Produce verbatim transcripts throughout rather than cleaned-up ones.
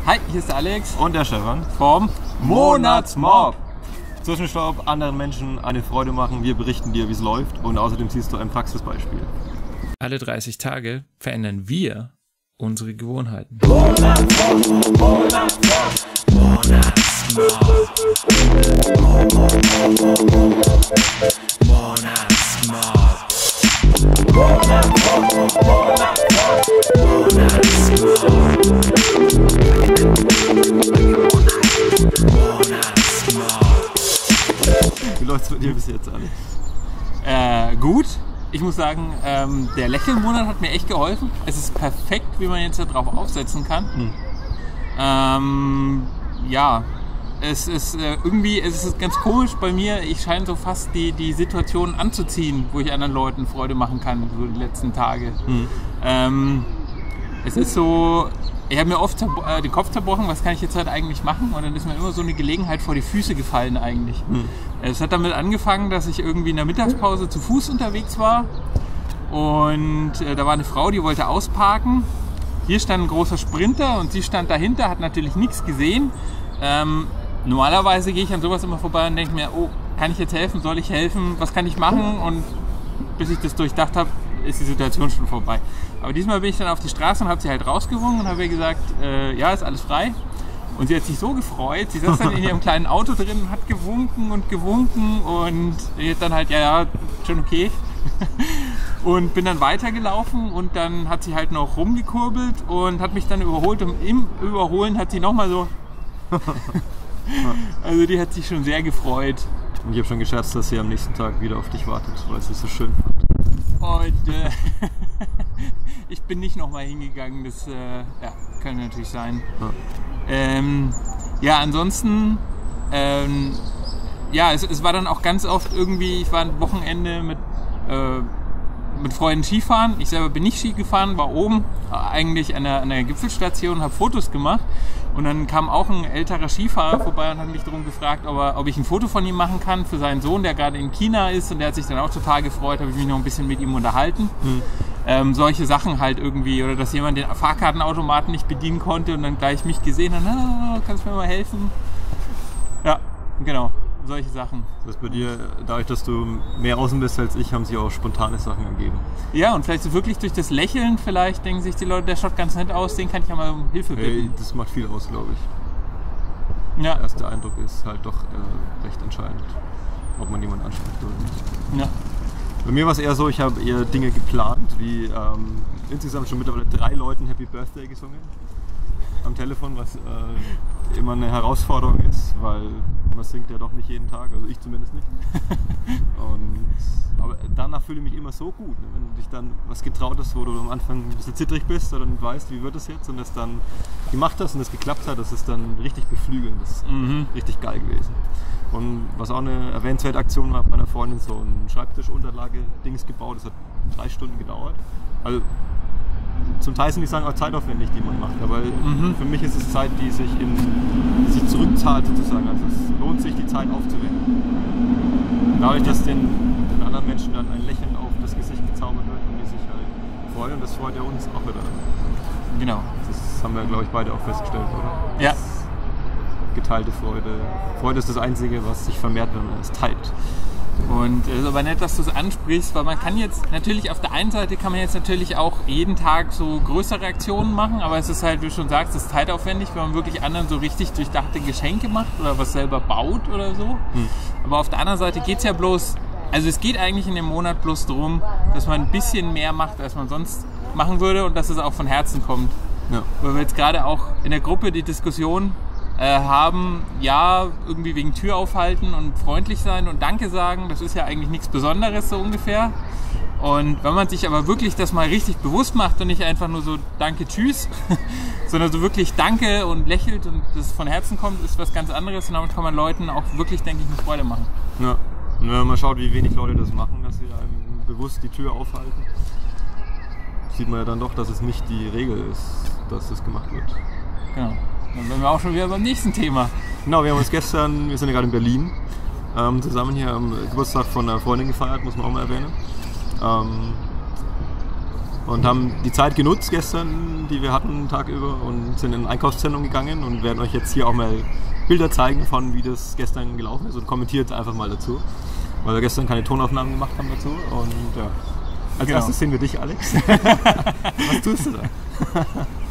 Hi, hier ist der Alex und der Stefan vom Monatsmob. Zwischenstopp, anderen Menschen eine Freude machen, wir berichten dir, wie es läuft und außerdem siehst du ein Praxisbeispiel. Alle dreißig Tage verändern wir unsere Gewohnheiten. Monatsmob, Monatsmob, Monatsmob, Monatsmob, Wie läuft's mit dir bis jetzt, Alex? Äh, gut. Ich muss sagen, ähm, der Lächelmonat hat mir echt geholfen. Es ist perfekt, wie man jetzt darauf aufsetzen kann. Hm. Ähm, ja, es ist äh, irgendwie, es ist ganz komisch bei mir. Ich scheine so fast die, die Situation anzuziehen, wo ich anderen Leuten Freude machen kann, so die letzten Tage. Hm. Ähm, es ist so, ich habe mir oft äh, den Kopf zerbrochen, was kann ich jetzt halt eigentlich machen? Und dann ist mir immer so eine Gelegenheit vor die Füße gefallen eigentlich. Hm. Es hat damit angefangen, dass ich irgendwie in der Mittagspause zu Fuß unterwegs war und äh, da war eine Frau, die wollte ausparken. Hier stand ein großer Sprinter und sie stand dahinter, hat natürlich nichts gesehen. Ähm, normalerweise gehe ich an sowas immer vorbei und denke mir, oh, kann ich jetzt helfen, soll ich helfen, was kann ich machen? Und bis ich das durchdacht habe, ist die Situation schon vorbei. Aber diesmal bin ich dann auf die Straße und habe sie halt rausgewunken und habe ihr gesagt, äh, ja, ist alles frei. Und sie hat sich so gefreut, sie saß dann in ihrem kleinen Auto drin, hat gewunken und gewunken und ich dann halt, ja, ja, schon okay. Und bin dann weitergelaufen und dann hat sie halt noch rumgekurbelt und hat mich dann überholt und im Überholen hat sie nochmal so, also die hat sich schon sehr gefreut. Und ich habe schon gescherzt, dass sie am nächsten Tag wieder auf dich wartet, weil sie es so schön fand. Und äh, ich bin nicht nochmal hingegangen, das äh, ja, kann natürlich sein. Ja, ähm, ja ansonsten, ähm, ja, es, es war dann auch ganz oft irgendwie, ich war ein Wochenende mit, äh, mit Freunden Skifahren. Ich selber bin nicht Ski gefahren, war oben eigentlich an der, an der Gipfelstation und habe Fotos gemacht. Und dann kam auch ein älterer Skifahrer vorbei und hat mich darum gefragt, ob, er, ob ich ein Foto von ihm machen kann für seinen Sohn, der gerade in China ist. Und der hat sich dann auch total gefreut, habe ich mich noch ein bisschen mit ihm unterhalten. Mhm. Ähm, solche Sachen halt irgendwie. Oder dass jemand den Fahrkartenautomaten nicht bedienen konnte und dann gleich mich gesehen hat, ah, kannst du mir mal helfen? Ja, genau. Solche Sachen. Das bei dir, dadurch, dass du mehr außen bist als ich, haben sich auch spontane Sachen ergeben. Ja, und vielleicht so wirklich durch das Lächeln, vielleicht denken sich die Leute, der schaut ganz nett aus, den kann ich ja mal um Hilfe bitten. Hey, das macht viel aus, glaube ich. Ja. Der erste Eindruck ist halt doch äh, recht entscheidend, ob man jemanden anspricht oder nicht. Ja. Bei mir war es eher so, ich habe eher Dinge geplant, wie ähm, insgesamt schon mittlerweile drei Leuten Happy Birthday gesungen am Telefon, was äh, immer eine Herausforderung ist, weil man singt ja doch nicht jeden Tag, also ich zumindest nicht. Und, aber danach fühle ich mich immer so gut, ne? Wenn du dich dann was getraut hast, wo du am Anfang ein bisschen zittrig bist oder nicht weißt, wie wird das jetzt und das dann gemacht hast und das geklappt hat, das ist dann richtig beflügelnd, das ist mhm. richtig geil gewesen. Und was auch eine erwähnenswerte Aktion war, hat meiner Freundin so ein Schreibtischunterlage-Dings gebaut, das hat drei Stunden gedauert. Also, zum Teil sind die Sachen auch zeitaufwendig, die man macht, aber mhm. für mich ist es Zeit, die sich, in, sich zurückzahlt sozusagen. Also es lohnt sich, die Zeit aufzuwenden. Dadurch, dass den, den anderen Menschen dann ein Lächeln auf das Gesicht gezaubert wird und die sich halt freuen, und das freut ja uns auch wieder. Genau. Das haben wir, glaube ich, beide auch festgestellt, oder? Ja. Das geteilte Freude. Freude ist das Einzige, was sich vermehrt, wenn man es teilt. Und es ist aber nett, dass du es ansprichst, weil man kann jetzt natürlich, auf der einen Seite kann man jetzt natürlich auch jeden Tag so größere Aktionen machen, aber es ist halt, wie du schon sagst, es ist zeitaufwendig, wenn man wirklich anderen so richtig durchdachte Geschenke macht oder was selber baut oder so. Hm. Aber auf der anderen Seite geht es ja bloß, also es geht eigentlich in dem Monat bloß darum, dass man ein bisschen mehr macht, als man sonst machen würde und dass es auch von Herzen kommt. Ja. Weil wir jetzt gerade auch in der Gruppe die Diskussion Äh, haben, ja, irgendwie wegen Tür aufhalten und freundlich sein und Danke sagen, das ist ja eigentlich nichts Besonderes so ungefähr. Und wenn man sich aber wirklich das mal richtig bewusst macht und nicht einfach nur so Danke, Tschüss, sondern so wirklich Danke und lächelt und das von Herzen kommt, ist was ganz anderes und damit kann man Leuten auch wirklich, denke ich, eine Freude machen. Ja, und wenn man mal schaut, wie wenig Leute das machen, dass sie einem bewusst die Tür aufhalten, sieht man ja dann doch, dass es nicht die Regel ist, dass das gemacht wird. Genau. Dann sind wir auch schon wieder beim nächsten Thema. Genau, wir haben uns gestern, wir sind ja gerade in Berlin, ähm, zusammen hier am Geburtstag von einer Freundin gefeiert, muss man auch mal erwähnen. Ähm, und haben die Zeit genutzt gestern, die wir hatten, den Tag über, und sind in ein Einkaufszentrum gegangen und werden euch jetzt hier auch mal Bilder zeigen von, wie das gestern gelaufen ist, und kommentiert einfach mal dazu, weil wir gestern keine Tonaufnahmen gemacht haben dazu. Und ja, als Genau. erstes sehen wir dich, Alex. Was tust du da?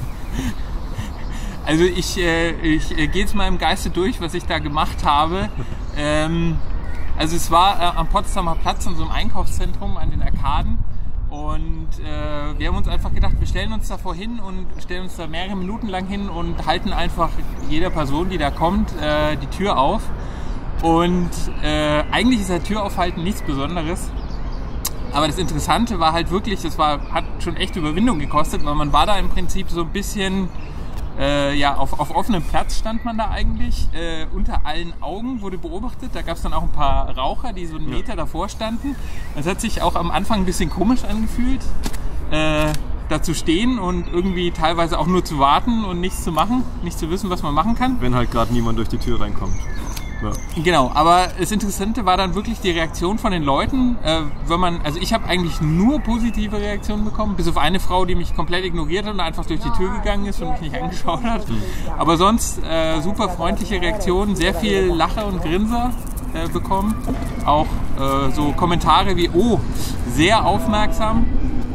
Also ich, äh, ich äh, gehe jetzt mal im Geiste durch, was ich da gemacht habe. Ähm, also es war äh, am Potsdamer Platz in so einem Einkaufszentrum an den Arkaden, und äh, wir haben uns einfach gedacht, wir stellen uns davor hin und stellen uns da mehrere Minuten lang hin und halten einfach jeder Person, die da kommt, äh, die Tür auf. Und äh, eigentlich ist der Türaufhalten nichts Besonderes. Aber das Interessante war halt wirklich, das war, hat schon echt Überwindung gekostet, weil man war da im Prinzip so ein bisschen, äh, ja, auf, auf offenem Platz stand man da eigentlich, äh, unter allen Augen wurde beobachtet. Da gab es dann auch ein paar Raucher, die so einen Meter davor standen. Das hat sich auch am Anfang ein bisschen komisch angefühlt, äh, da zu stehen und irgendwie teilweise auch nur zu warten und nichts zu machen, nicht zu wissen, was man machen kann. Wenn halt gerade niemand durch die Tür reinkommt. Ja. Genau, aber das Interessante war dann wirklich die Reaktion von den Leuten. Äh, wenn man, also ich habe eigentlich nur positive Reaktionen bekommen, bis auf eine Frau, die mich komplett ignoriert hat und einfach durch die Tür gegangen ist und mich nicht angeschaut hat. Aber sonst äh, super freundliche Reaktionen, sehr viel Lacher und Grinser äh, bekommen. Auch äh, so Kommentare wie, oh, sehr aufmerksam.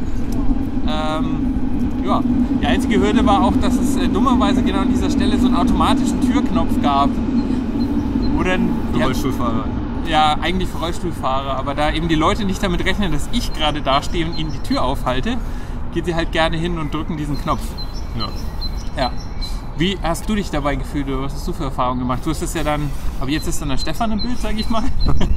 Ähm, ja, die einzige Hürde war auch, dass es äh, dummerweise genau an dieser Stelle so einen automatischen Türknopf gab. Wo dann, Für ja, Rollstuhlfahrer. ja, eigentlich für Rollstuhlfahrer, aber da eben die Leute nicht damit rechnen, dass ich gerade da stehe und ihnen die Tür aufhalte, gehen sie halt gerne hin und drücken diesen Knopf. Ja. Ja. Wie hast du dich dabei gefühlt oder was hast du für Erfahrungen gemacht? Du hast es ja dann, aber jetzt ist dann der Stefan im Bild, sage ich mal.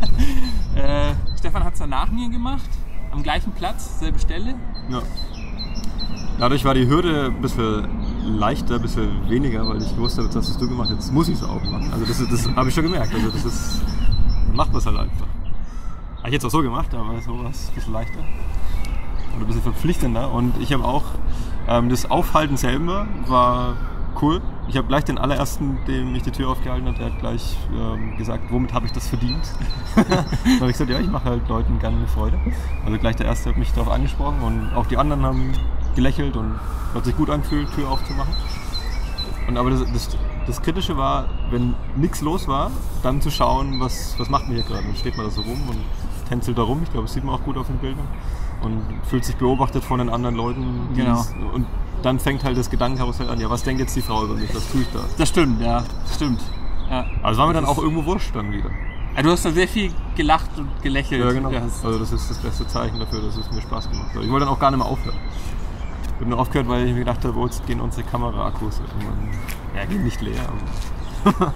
äh, Stefan hat es dann nach mir gemacht, am gleichen Platz, selbe Stelle. Ja. Dadurch war die Hürde ein bisschen leichter, ein bisschen weniger, weil ich wusste, das hast du gemacht, jetzt muss ich es auch machen. Also das, das habe ich schon gemerkt. Also das ist, dann macht man es halt einfach. Habe ich jetzt auch so gemacht, aber so war es ein bisschen leichter oder ein bisschen verpflichtender. Und ich habe auch, ähm, das Aufhalten selber war cool. Ich habe gleich den allerersten, dem ich die Tür aufgehalten habe, der hat gleich ähm, gesagt, womit habe ich das verdient? Dann habe ich gesagt, ja, ich mache halt Leuten gerne eine Freude. Also gleich der erste hat mich darauf angesprochen, und auch die anderen haben gelächelt und hat sich gut angefühlt, Tür aufzumachen. Und aber das, das, das Kritische war, wenn nichts los war, dann zu schauen, was, was macht man hier gerade. Dann steht man da so rum und tänzelt da rum. Ich glaube, das sieht man auch gut auf den Bildern. Und fühlt sich beobachtet von den anderen Leuten. Genau. Und dann fängt halt das Gedankenkarussell an, ja, was denkt jetzt die Frau über mich, was tue ich da? Das stimmt, ja, das stimmt. Ja. Also war mir dann auch irgendwo wurscht dann wieder. Ja, du hast da sehr viel gelacht und gelächelt. Ja, genau. Ja, das- Also das ist das beste Zeichen dafür, dass es mir Spaß gemacht hat. Ich wollte dann auch gar nicht mehr aufhören. Ich habe nur aufgehört, weil ich mir gedacht habe, oh, jetzt gehen unsere Kamera-Akkus irgendwann. Ja, gehen nicht leer. Aber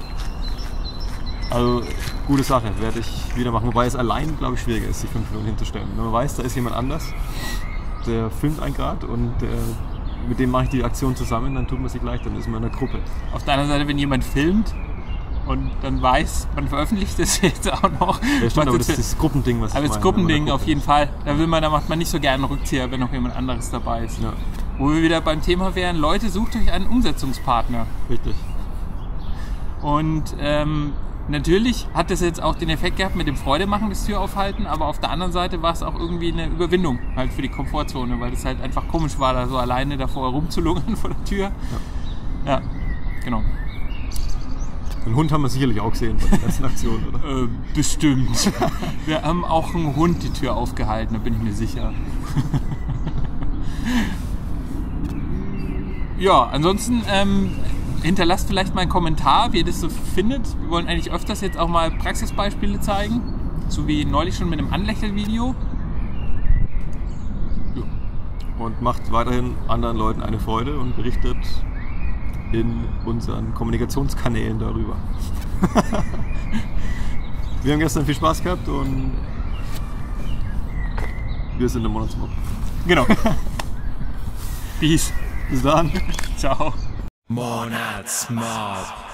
also, gute Sache, werde ich wieder machen. Wobei es allein, glaube ich, schwieriger ist, sich fünf Minuten hinzustellen. Wenn man weiß, da ist jemand anders, der filmt einen gerade und der, mit dem mache ich die Aktion zusammen, dann tut man sich leichter, dann ist man in einer Gruppe. Auf der anderen Seite, wenn jemand filmt und dann weiß, man veröffentlicht das jetzt auch noch. Ja, stimmt, was aber das jetzt- ist das Gruppending, was aber ich das meine, Gruppending wenn man auf in jeden einer Fall. Da will man, da macht man nicht so gerne einen Rückzieher, wenn noch jemand anderes dabei ist. Gruppe ist. Wo wir wieder beim Thema wären, Leute, sucht euch einen Umsetzungspartner. Ja, richtig. Und ähm, natürlich hat das jetzt auch den Effekt gehabt mit dem Freudemachen, das Türaufhalten, aber auf der anderen Seite war es auch irgendwie eine Überwindung halt für die Komfortzone, weil es halt einfach komisch war, da so alleine davor rumzulungern vor der Tür. Ja, ja, genau. Den Hund haben wir sicherlich auch gesehen bei der ersten Aktion, oder? Äh, bestimmt. Wir haben auch einen Hund die Tür aufgehalten, da bin ich mir sicher. Ja, ansonsten ähm, hinterlasst vielleicht mal einen Kommentar, wie ihr das so findet. Wir wollen eigentlich öfters jetzt auch mal Praxisbeispiele zeigen, so wie neulich schon mit einem Anlächelvideo. Und macht weiterhin anderen Leuten eine Freude und berichtet in unseren Kommunikationskanälen darüber. Wir haben gestern viel Spaß gehabt und wir sind im Monatsmob. Genau. Peace. Bis dann. Ciao. Monatsmob.